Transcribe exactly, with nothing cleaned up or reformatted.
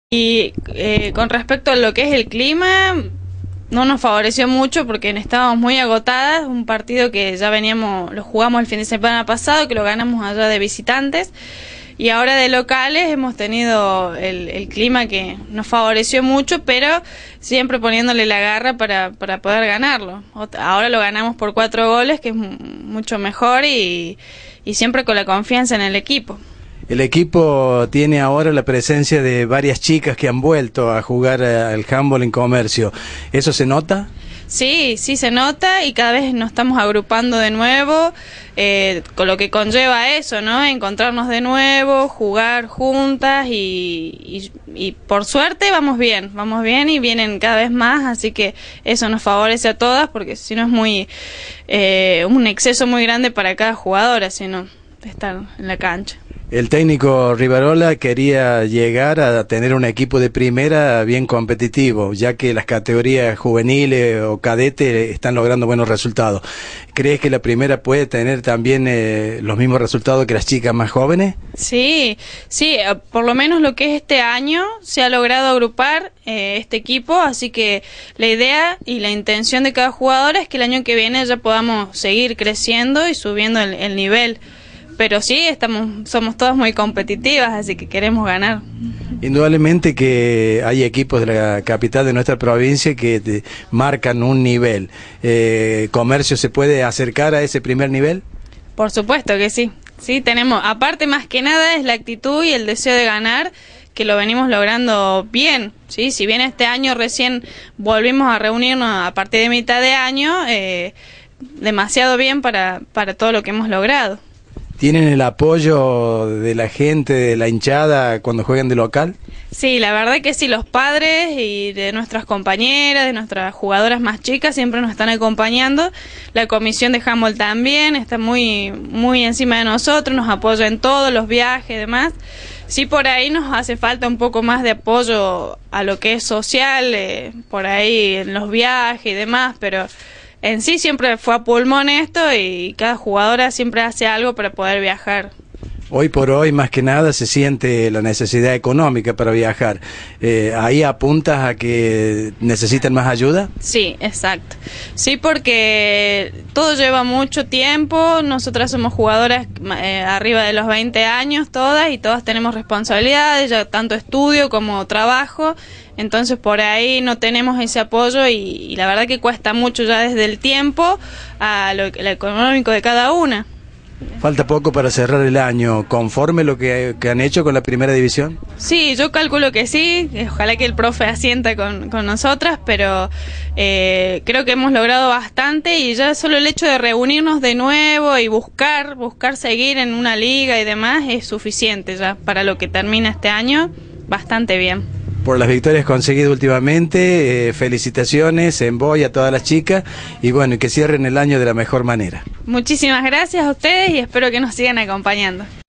Y eh, con respecto a lo que es el clima, no nos favoreció mucho porque estábamos muy agotadas. Un partido que ya veníamos, lo jugamos el fin de semana pasado, que lo ganamos allá de visitantes. Y ahora de locales hemos tenido el, el clima que nos favoreció mucho, pero siempre poniéndole la garra para, para poder ganarlo. Ahora lo ganamos por cuatro goles, que es mucho mejor, y, y siempre con la confianza en el equipo. El equipo tiene ahora la presencia de varias chicas que han vuelto a jugar al handball en Comercio. ¿Eso se nota? Sí, sí se nota, y cada vez nos estamos agrupando de nuevo, eh, con lo que conlleva eso, ¿no? Encontrarnos de nuevo, jugar juntas y, y, y por suerte vamos bien, vamos bien y vienen cada vez más, así que eso nos favorece a todas, porque si no es muy eh, un exceso muy grande para cada jugadora, sino de estar en la cancha. El técnico Rivarola quería llegar a tener un equipo de primera bien competitivo, ya que las categorías juveniles o cadetes están logrando buenos resultados. ¿Crees que la primera puede tener también eh, los mismos resultados que las chicas más jóvenes? Sí, sí, por lo menos lo que es este año se ha logrado agrupar eh, este equipo, así que la idea y la intención de cada jugadora es que el año que viene ya podamos seguir creciendo y subiendo el, el nivel. Pero sí, estamos, somos todas muy competitivas, así que queremos ganar. Indudablemente que hay equipos de la capital de nuestra provincia que te marcan un nivel. Eh, ¿Comercio se puede acercar a ese primer nivel? Por supuesto que sí. Sí, tenemos, aparte más que nada es la actitud y el deseo de ganar, que lo venimos logrando bien. ¿Sí? Si bien este año recién volvimos a reunirnos a partir de mitad de año, eh, demasiado bien para, para todo lo que hemos logrado. ¿Tienen el apoyo de la gente, de la hinchada cuando juegan de local? Sí, la verdad que sí, los padres y de nuestras compañeras, de nuestras jugadoras más chicas siempre nos están acompañando. La comisión de handball también está muy, muy encima de nosotros, nos apoya en todos los viajes y demás. Sí, por ahí nos hace falta un poco más de apoyo a lo que es social, eh, por ahí en los viajes y demás, pero en sí siempre fue a pulmón esto y cada jugadora siempre hace algo para poder viajar. Hoy por hoy, más que nada, se siente la necesidad económica para viajar. Eh, ¿Ahí apuntas a que necesitan más ayuda? Sí, exacto. Sí, porque todo lleva mucho tiempo. Nosotras somos jugadoras eh, arriba de los veinte años todas, y todas tenemos responsabilidades, ya tanto estudio como trabajo. Entonces por ahí no tenemos ese apoyo y, y la verdad que cuesta mucho ya desde el tiempo a lo, lo económico de cada una. Falta poco para cerrar el año. ¿Conforme lo que, que han hecho con la primera división? Sí, yo calculo que sí. Ojalá que el profe asienta con, con nosotras, pero eh, creo que hemos logrado bastante, y ya solo el hecho de reunirnos de nuevo y buscar, buscar seguir en una liga y demás es suficiente ya para lo que termina este año. Bastante bien. Por las victorias conseguidas últimamente, eh, felicitaciones en vos y a todas las chicas, y bueno, que cierren el año de la mejor manera. Muchísimas gracias a ustedes y espero que nos sigan acompañando.